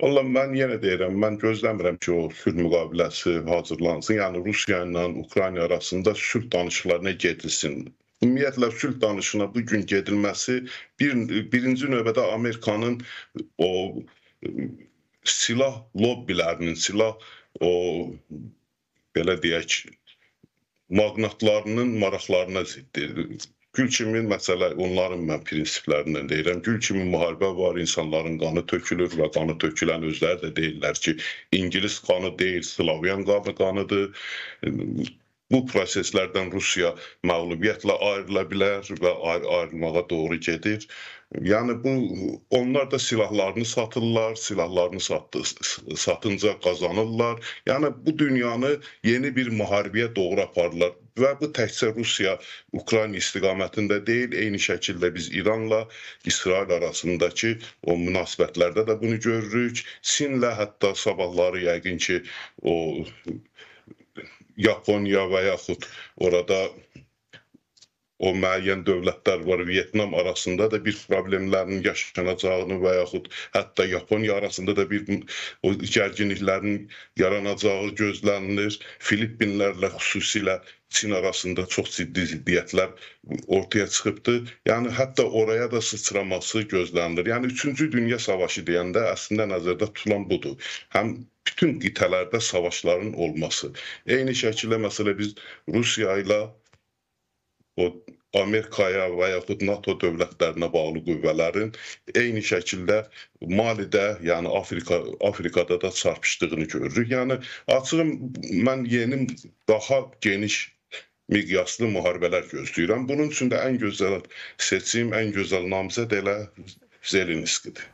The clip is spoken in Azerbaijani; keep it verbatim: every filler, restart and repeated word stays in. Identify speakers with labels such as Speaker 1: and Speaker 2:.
Speaker 1: Valla mən yenə deyirəm, mən gözləmirəm ki, o sülh müqaviləsi hazırlansın. Yəni Rusiya ilə Ukrayna arasında sülh danışıqlarına gedilsin. Ümumiyyətlə sülh danışığına bu gün gedilməsi bir birinci növbədə Amerikanın o silah lobbilərinin, silah o belə deyək, maqnatlarının maraqlarına ziddir. Gül kimi məsələ, onların mən prinsiplərindən deyirəm. Gül kimi müharibə var, insanların qanı tökülür və qanı tökülən özləri də deyirlər ki, İngilis qanı deyil, Slavyan qanı qanıdır. Bu proseslərdən Rusiya məğlubiyyətlə ayrıla bilər və ayrılmağa doğru gedir. Yəni bu, onlar da silahlarını satırlar, silahlarını satdı, satınca qazanırlar. Yəni bu dünyanı yeni bir müharibəyə doğru aparırlar. Və bu təkcə Rusiya-Ukrayna istiqamətində deyil, eyni şəkildə biz İranla İsrail arasındakı o münasibətlərdə də bunu görürük. Çinlə hətta sabahları yəqin ki, o Yaponiya və yaxud orada o müəyyən dövlətlər var, Vyetnam arasında da bir problemlərin yaşanacağını və yaxud hətta Yaponiya arasında da bir o gərginliklərin yaranacağı gözlənilir. Filippinlərlə xüsusilə Çin arasında çox ciddi ziddiyyətlər ortaya çıxıbdır. Yəni hətta oraya da sıçraması gözlənilir. Yəni üçüncü Dünya Savaşı deyəndə əslində nəzərdə tutulan budur. Həm bütün qitələrdə savaşların olması. Eyni şəkildə məsələ biz Rusiya ilə o Amerikaya və yaxud NATO dövlətlərinə bağlı qüvvələrin eyni şəkildə Malidə, yəni Afrika, Afrikada da çarpışdığını görürük. Yəni açığım, mən yeni, daha geniş miqyaslı müharibələr gözləyirəm. Bunun üçün də ən gözəl seçim, ən gözəl namizəd elə Zelenskidir.